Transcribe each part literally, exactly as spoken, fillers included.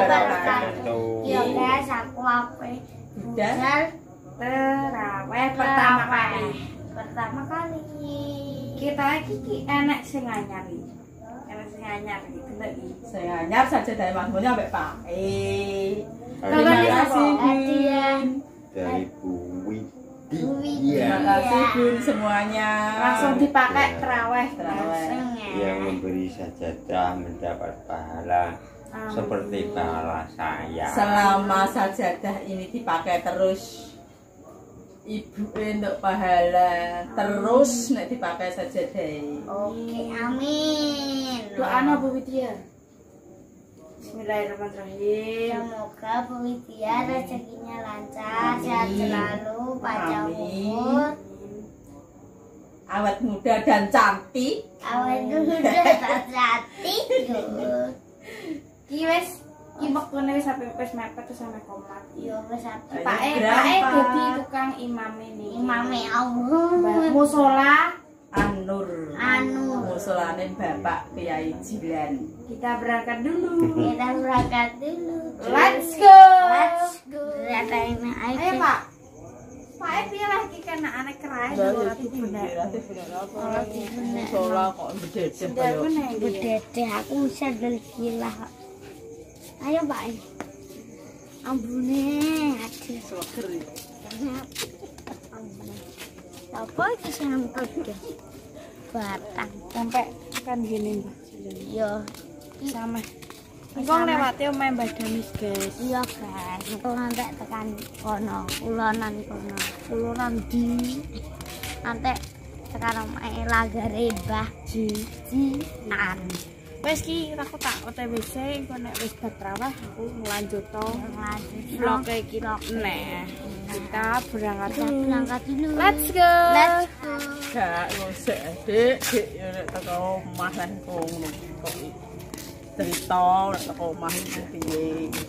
wabarakatuh. Ya guys, aku ape budal terawih pertama kali. Pertama kali. Kita iki enek sing anyar iki. Enek sing anyar iki delok iki. Sing anyar saja dari mahmudnya sampai Pak. Eh. Terima kasih Bun. Dari Bu Widi. Terima kasih Bun semuanya. Langsung dipakai terawih. Yang memberi sajadah mendapat pahala seperti pahala saya. Selama sajadah ini dipakai terus, Ibu untuk pahala terus nek dipakai sajadah. Oke, amin. Doa Bu Widya. Bismillahirrahmanirrahim. Semoga Bu Widya rezekinya lancar, sehat selalu, panjang umur, awet muda dan cantik. awet muda dan cantik. Ki wis ki wektune wis sampe wis mepet terus sampe komat. Yo wis ati. Pak E, Pak E dadi tukang imam ini. Imame Allah. Musola An-Nur. Anu. Musolane Bapak Kiai Jilan. Kita berangkat dulu. Kita berangkat dulu. Let's go. Let's go. Ratain aja. Ayo Pak. Pak E piye lagi kena anek kerai ora dibenek. Ora dibenek. Musola kok bededeh kaya. Bededeh aku sandal gila. Ayo Pak. Ambune aduh Seger. ambune. Apa iki sing tegeh? Batang Sampai kan gini Mbak. yo Sama. Engko lewati omahe Mbak Damis, guys. iya guys, engko nanti tekan kono, ulonan kono. Ulonan di Nanti tekan omahe lagare Mbah Jijian. wis ki aku tak O T W C engko nek wis batrawah aku ngelanjut to Lanjut vlog iki nek kita berangkat kita berangkat dulu. Let's go. Let's go. Gak ngosek Dik, Dik yo nek teko omah lah ngono kok cerita nek teko omah iki piye.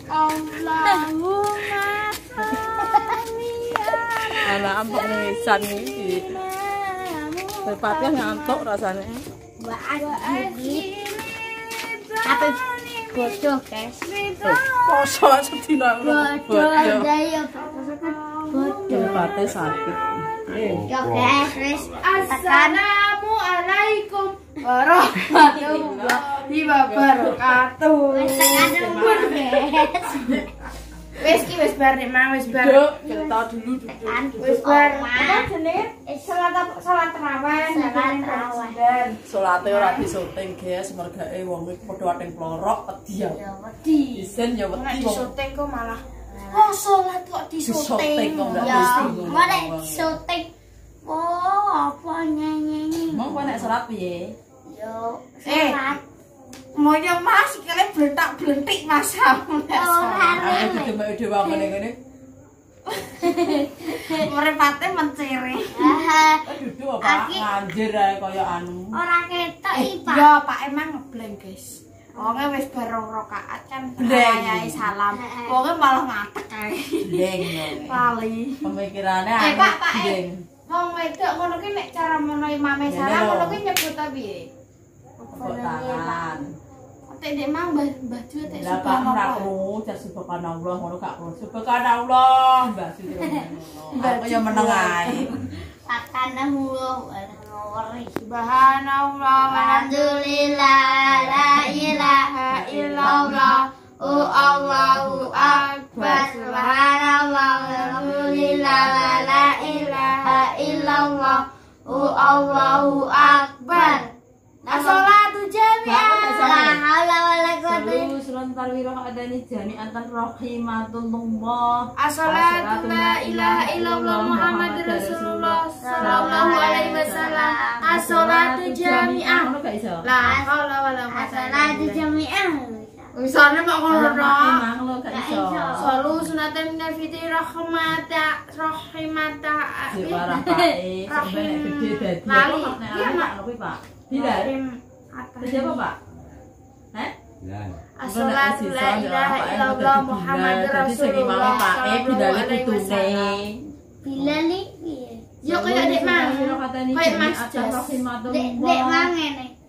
Allahumma sholli ala ampun nisan iki. Bapaknya ngantuk rasanya. Mbak Adi. Tapi bodoh guys. Poso sedina Bodoh aja ya. Bodoh. Bapaknya sakit. Yo guys, wis tekan. Assalamualaikum warahmatullahi wabarakatuh. Wis tekan umur guys. Wis ki wis bar nek mang wis bar. Cerita dulu dulu. Tekan Wis bar. omah. Apa jenenge? Salat salat tarawih. Salat tarawih. Salate ora disyuting guys, mergae wong iki padha ating plorok wedi ya. Ya wedi. Isen ya wedi wong. Syuting kok malah oh salat kok Disyuting disyuting kok ndak Ya, mesti. mare syuting. Oh, apa nyanyi? Mau kok nek salat piye? Yo, Eh. salat. moyo Mas kalian blentak-blentik Mas Oh, Aku harem. didemek dhewe ngene-ngene. merepate menciri Haha. Duduk apa Aki- nganjir ae kaya anu. Ora ketok iki, Pak. ya Pak emang ngebleng guys wonge wis bareng rakaat kan Bleng. ayai salam wonge malah ngatek ae Deng. lali Pemikirannya Eh, anu Pak, Pak, eh. deng. wong wedok ngono ki nek cara mono imame Ngene salam lho. ngono ki nyebut ta piye Tepuk tangan. tek nek mang mbah mbah Ju tek Lah Pak ora krungu jar subhanallah ngono gak krungu. Subhanallah Mbah Siti ngono. Aku yo meneng ae. Takanahu ngori. subhanallah Alhamdulillah la ilaha illallah. Oh Allahu akbar. Subhanallah alhamdulillah la ilaha illallah. Oh Allahu akbar. As-sholatu jami'an. La haula wala quwwata illa Selalu serentar wiro adani jami'an tan rahimatullah. As-salatu la ilaha illallah Muhammadur Rasulullah sallallahu alaihi wasallam. As-salatu jami'ah. Ngono gak iso. La haula wala quwwata As-sholatu jami'an. Wisane kok ngono tok. Emang lo gak Gak iso. iso. Salu sunatan minal fitri rahmata rahimata. Si parah Pak E, sampe nek gede dadi Lali. apa nek Iya, anu Mak. ngono kuwi Pak. Bila Atas. siapa Pak? Eh? As-salatu la ilaha illallah Muhammadur Rasulullah sallallahu alaihi wasallam. Bila li piye? Yo kaya dek mang. Kaya Mas Jas. Dek dek mang ngene.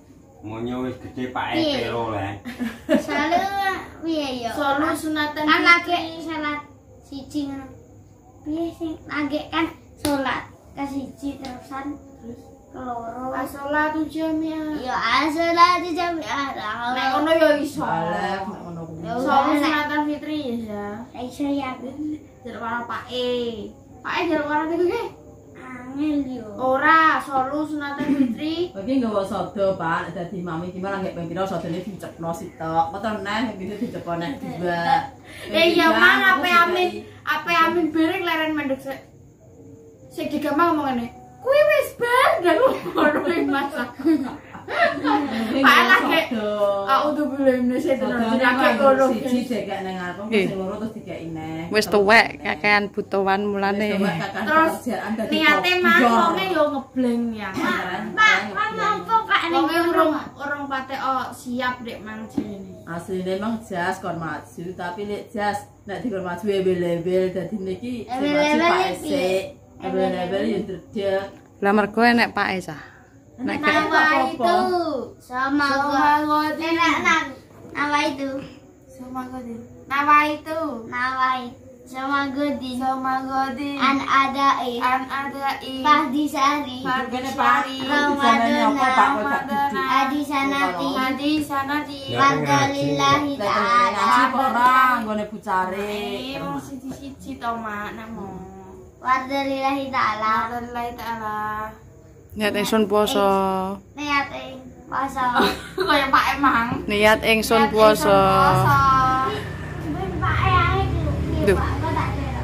Monyo wis gede pake telo le. Selalu piye yo? Solo sunatan Kan lagi salat siji ngono. Piye sing lagi kan salat ke siji terusan terus keloro. asola tu jamiah. Yo asalat jamiah. Nek ngono yo iso. Balik nek ngono kuwi. Solo sunatan fitri ya. Iso ya. Jeruk karo pake. Pake jeruk karo iki ki. Angel yo. Ora, solo sunatan fitri. Iki nggawa sodo, Pak, nek dadi mami gimana nggak ping pira sodone dicepno sitok. Metu neh bisa dicepno neh dua. Eh ya mang ape amin, ape amin bereng leren mendek sik. Sik digampang ngomong ngene. Kuwi wis bar dan ngono iki masak. Pak lagi. Aku tuh belum nasi Sodo tenan nang lagi kono. siji dikek nang ngarep, sing loro terus dikeki neh. Wis tuwek kakean butuhan mulane. Terus niate mang wonge yo ngebleng ya. Pak, mampu Pak Wonge urung urung patek oh siap dek mang jene. asline emang jas kon maju tapi lek jas nek dikon maju ebel-ebel dadi niki sing maju Ebel-ebel Pak piye? Esik ebel-ebel yo dredeg Lah mergo enek Pak Esa. Nek Nawa itu sama Sama gua. godi. Enak nang. Nawa itu. Sama godi. Nawa itu. Nawa itu. Sama Godin. Sama godi. An ada eh. An ada i. Pahdi Sari. kene Pak Ramadan. apa Pak kok gak duduk Adi Sanati. Tadi sana di. Fadlillahi ta'ala. nasi ora nggone bucare Ayo siji-siji to mak namo. Fadlillahi ta'ala. Allah taala. niat ingsun puasa. Niat ing puasa. Kaya Pak Emang. Niat ingsun puasa. Ben Pak ae iki. Duh. Pak kok tak kira.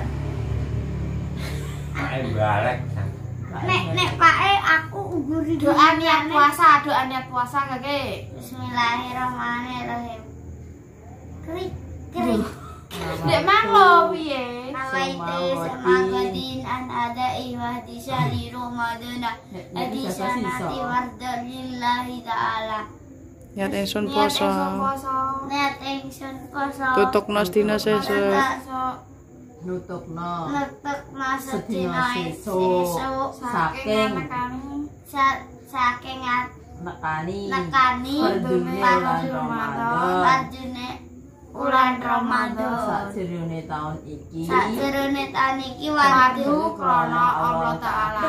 Pake balek. Nek nek Pak e aku ugur di Doa niat puasa, doa niat puasa kakek. Bismillahirrahmanirrahim. Krik krik. Dek mang lo piye? Nawaitu samagadin an ada ihwadi syari Ramadana. Adi sanati wardalillahi ta'ala. Niat ingsun Niat esok puasa. puasa. Niat ingsun poso. Tutukno sedina sesuk. Esok nutukno Letek masa sedina dina sesuk sesuk. saking Sa- saking at nekani nekani perdune bulan Ramadan Pardune bulan Ramadan. sakjroning taun iki Sakjroning taun iki Wadu wadu krono Allah Ta'ala.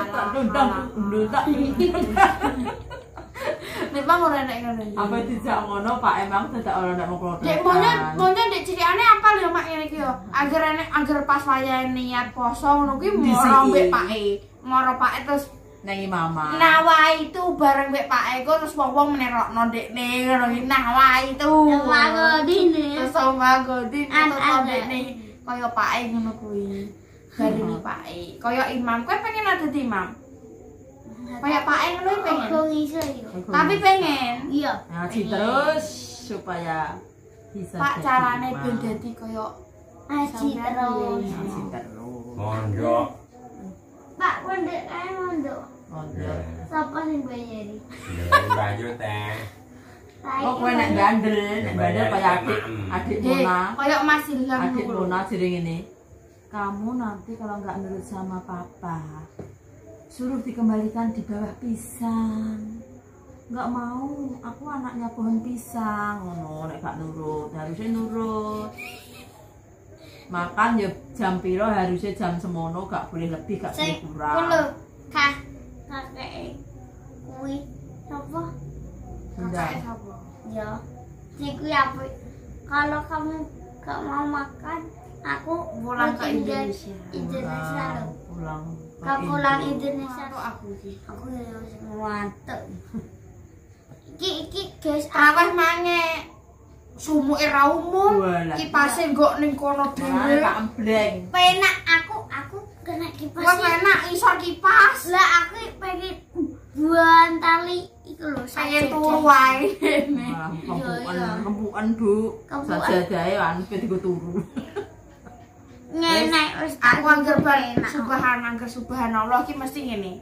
Nek bang ora nek ngono. apa dijak ngono Pak emang dadak ora nek mokro Dek monya monya dek cilikane apal ya mak ngene iki yo. Agar enek agar pas wayahe niat poso ngono kuwi moro mbek pake. Moro pake terus nengi mama nawa itu bareng mbek pake ku terus wong-wong menerokno ndekne ngono iki nawa itu. Samagadin. Terus sama godin An- terus ada. ndekne kaya pake ngono kuwi. Bareng pake. Kaya imam kowe pengen ada di imam. Kaya pake ngono pengen. Kok iso yo. Tapi pengen. Iya. ngaji terus supaya bisa Pak jadi carane imam. ben dadi kaya Aji terus. ngaji terus Mondok. Pak pondok ae mondok. mondok Sapa sing bayari? Dari baju teh. oh kowe nek bandel nek bandel kaya adik adik Mona kaya Mas Ilham adik ngono. Mona sering ini kamu nanti kalau nggak nurut sama papa suruh dikembalikan di bawah pisang nggak mau aku anaknya pohon pisang ngono nek gak nurut harusnya nurut makan ya jam piro harusnya jam semono gak boleh lebih gak boleh Sing kurang kulo kah kakek kuwi sapa? Bunda. Kakake sapa? Ya. Sing kuwi apa? Kalau kamu gak mau makan, aku Pulang ke tinggal Indonesia. Indonesia loh. pulang Kau pulang Indo. Indonesia. Karo aku iki. Aku ya wis mantep. Iki iki guys, Aweh mange sumuke ra umum. Walah. Kipase nggo ning kono Malah dhewe. tak embleng penak aku aku kena kipas. Wah enak isor kipas. Lah aku pengen buan tali iku lho Pengen turu wae. Malah kempukan iya. kempukan Bu Kempukan. sajadahe wan ben digo turu Ngenek wis Aku anggar bar penak. subhan anggar subhanallah iki mesti ngene.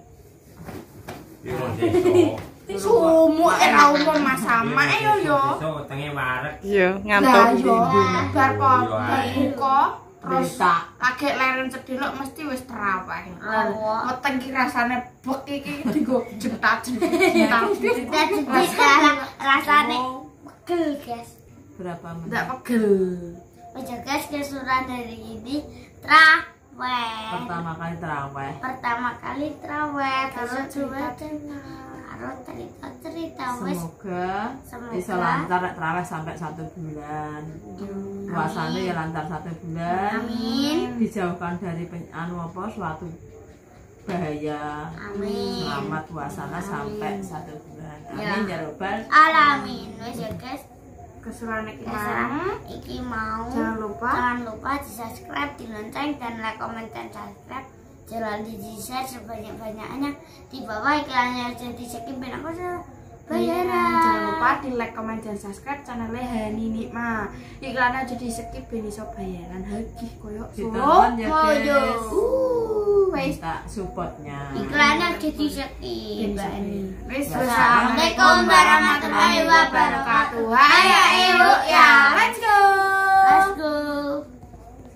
Di desa. Sumuke ra umum Mas sama yo yo. Desa wetenge wareg. Yo Lah ngantuk. yo bar po bar buka Terus Berita. lagi leren sedelok mesti wis terawih. Oh. Weteng ki rasane bek iki digo jentat-jentat. Kita rasane pegel guys. Berapa menit? Ndak pegel. Oke guys, keseruan dari ini traweh. Pertama kali terawih. Pertama kali traweh, terus Terus dua cerita. terus cerita cerita wes. Semoga Semoga. bisa lancar nek terawih sampai satu bulan. Puasanya ya lancar satu bulan. Amin. Dijauhkan dari pen- anu apa suatu bahaya. Amin. Selamat puasanya sampai satu bulan. Amin ya robbal. Alamin. Wes ya guys. Keseruan iki Keseruan mau. iki mau. Jangan lupa Jangan lupa di subscribe, di lonceng, dan like, komen, dan subscribe. Jangan di share sebanyak-banyaknya. Di bawah iklannya jadi skip ben aku sudah bayaran. Jangan lupa di like, comment, dan subscribe channelnya Hani Nikma. Iklannya jadi skip ben iso bayaran lagi koyo Solo. Ditonton ya Mojo. guys. Uh, wes Minta supportnya. Iklannya jadi skip. wes. Assalamualaikum warahmatullahi wabarakatuh. Hai.